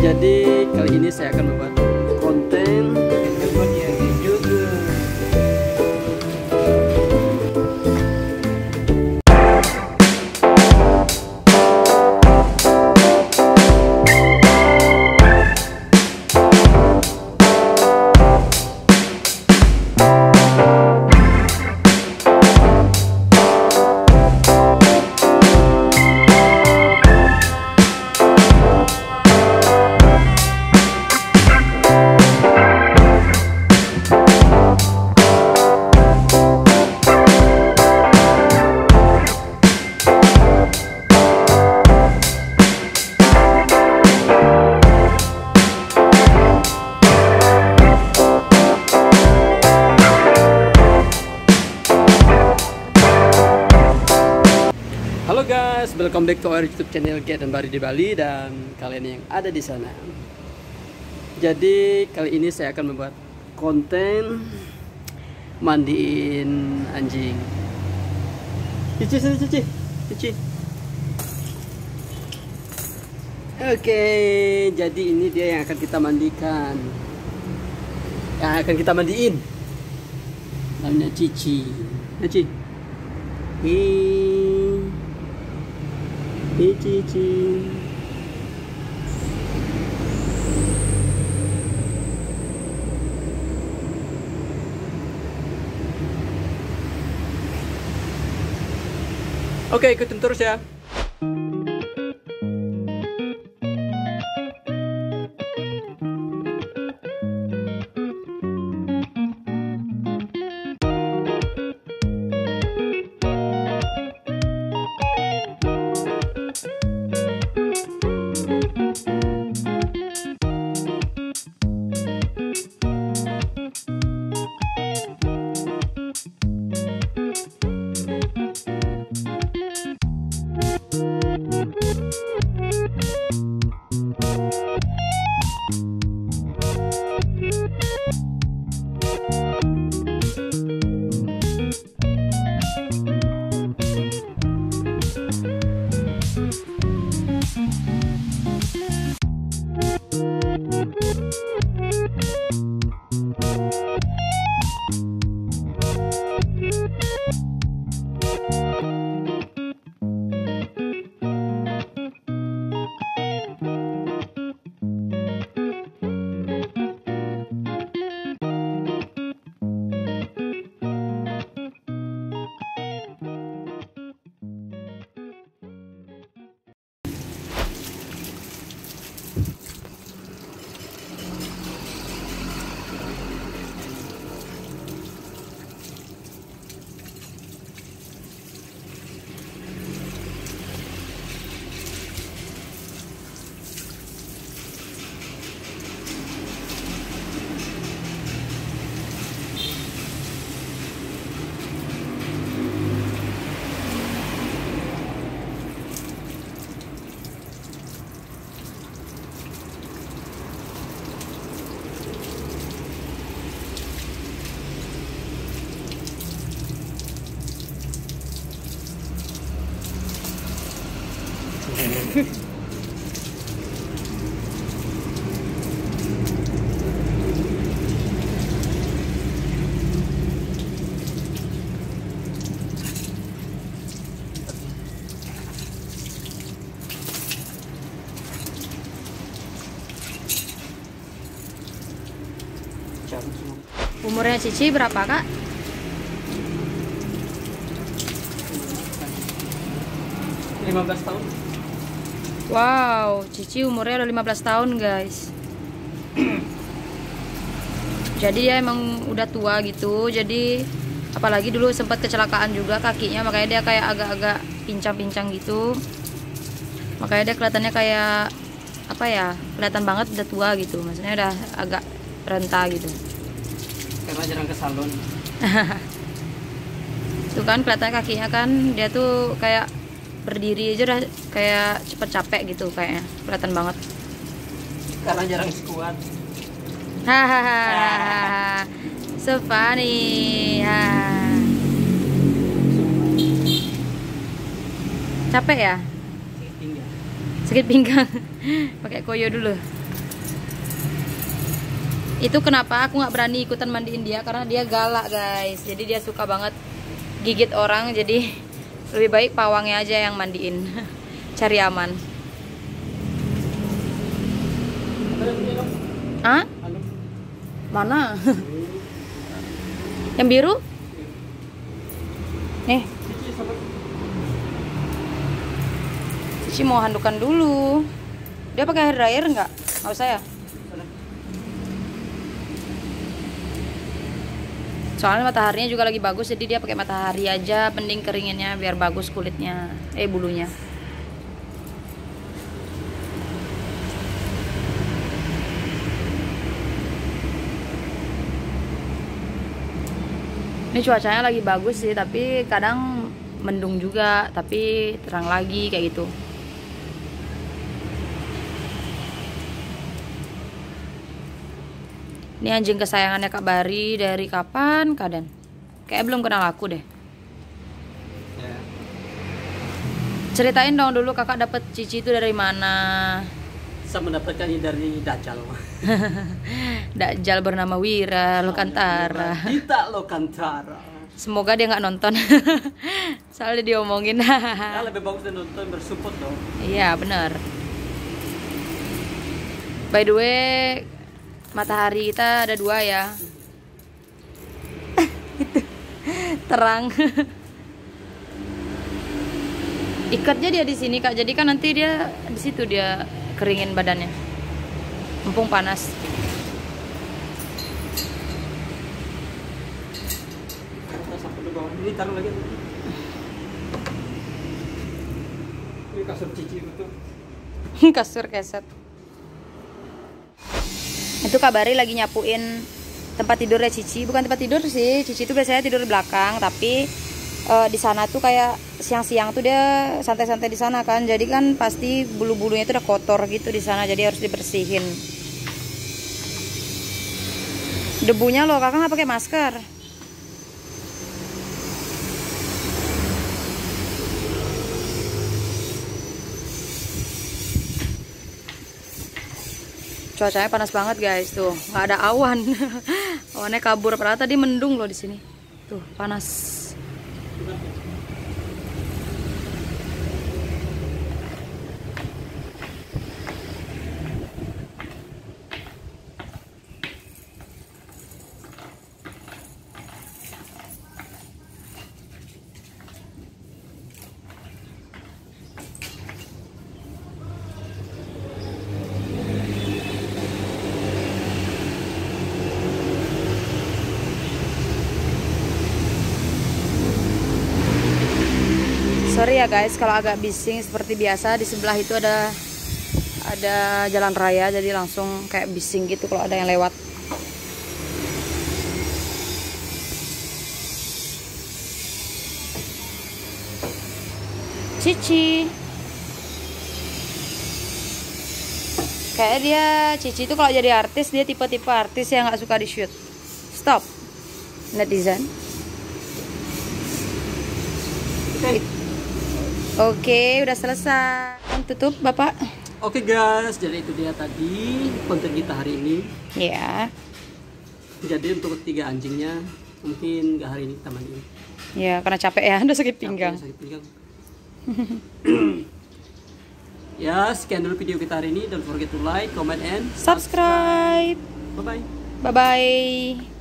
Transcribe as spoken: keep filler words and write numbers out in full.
Jadi kali ini saya akan membuat konten buat yang juga. Halo guys, welcome back to our YouTube channel Get dan Bari di Bali dan kalian yang ada di sana. Jadi kali ini saya akan membuat konten mandiin anjing. Cici sini Cici, Cici. Oke, jadi ini dia yang akan kita mandikan, yang akan kita mandiin. Namanya Cici, Cici. Hii. Hei Cici. Oke, ikutin terus ya. Umurnya Cici berapa, Kak? lima belas tahun. Wow, Cici umurnya udah lima belas tahun, guys. Jadi dia emang udah tua gitu. Jadi apalagi dulu sempat kecelakaan juga kakinya, makanya dia kayak agak-agak pincang-pincang gitu. Makanya dia kelihatannya kayak apa ya? Kelihatan banget udah tua gitu. Maksudnya udah agak renta gitu. Karena jarang ke salon. Tuh kan kelihatannya kakinya kan dia tuh kayak berdiri aja udah kayak cepet capek gitu kayaknya, kelihatan banget. Karena jarang squat. Hahaha, so funny. Ha. Capek ya? Sakit pinggang. Sakit pinggang. Pakai koyo dulu. Itu kenapa aku nggak berani ikutan mandiin dia, karena dia galak guys. Jadi dia suka banget gigit orang, jadi lebih baik pawangnya aja yang mandiin. Cari aman. Hah? Mana? Yang biru? Nih. Cici mau handukan dulu. Dia pakai hair dryer nggak? Nggak usah ya? Soalnya mataharinya juga lagi bagus, jadi dia pakai matahari aja, mending keringinnya biar bagus kulitnya, eh bulunya. Ini cuacanya lagi bagus sih, tapi kadang mendung juga, tapi terang lagi kayak gitu. Ini anjing kesayangannya Kak Bari dari kapan, Kadan? Kayak belum kenal aku deh. Ya. Ceritain dong dulu kakak dapat Cici itu dari mana? Saya mendapatkannya dari Dajjal. Dajjal bernama Wira Lokantara. Kita Lokantara. Semoga dia nggak nonton. Soalnya diomongin. Ya, lebih bagus dan nonton bersupport dong. Iya benar. By the way, matahari kita ada dua ya. Itu terang. Ikatnya dia di sini Kak. Jadi kan nanti dia di situ dia keringin badannya. Mumpung panas. Ini taruh lagi. Ini kasur Cici itu. Kasur keset. Itu Kak Bari lagi nyapuin tempat tidurnya Cici. Bukan tempat tidur sih, Cici itu biasanya tidur di belakang, tapi uh, di sana tuh kayak siang-siang tuh dia santai-santai di sana kan. Jadi kan pasti bulu-bulunya itu udah kotor gitu di sana, jadi harus dibersihin. Debunya loh, kakak nggak pakai masker. Cuacanya panas banget guys, tuh nggak ada awan. Awannya kabur, padahal tadi mendung loh di sini. Tuh panas. Sorry ya guys kalau agak bising, seperti biasa di sebelah itu ada ada jalan raya, jadi langsung kayak bising gitu kalau ada yang lewat. Cici. Kayak dia Cici itu kalau jadi artis dia tipe-tipe artis yang nggak suka di shoot. Stop. Netizen. Oke. Oke, udah selesai. Tutup, Bapak. Oke guys, jadi itu dia tadi konten kita hari ini. Ya. Jadi untuk tiga anjingnya mungkin gak hari ini kita mandiin. Ya, karena capek ya, udah sakit pinggang. Capek, sakit pinggang. Ya, sekian dulu video kita hari ini. Don't forget to like, comment, and Subscribe. Bye bye. Bye bye.